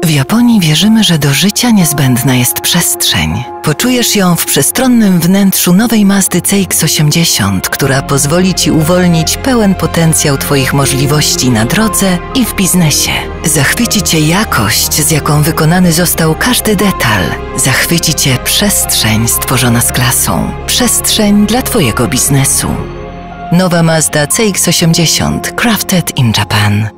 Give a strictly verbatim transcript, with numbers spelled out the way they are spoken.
W Japonii wierzymy, że do życia niezbędna jest przestrzeń. Poczujesz ją w przestronnym wnętrzu nowej Mazdy C X osiemdziesiąt, która pozwoli Ci uwolnić pełen potencjał Twoich możliwości na drodze i w biznesie. Zachwyci Cię jakość, z jaką wykonany został każdy detal. Zachwyci Cię przestrzeń stworzona z klasą. Przestrzeń dla Twojego biznesu. Nowa Mazda C X osiemdziesiąt, crafted in Japan.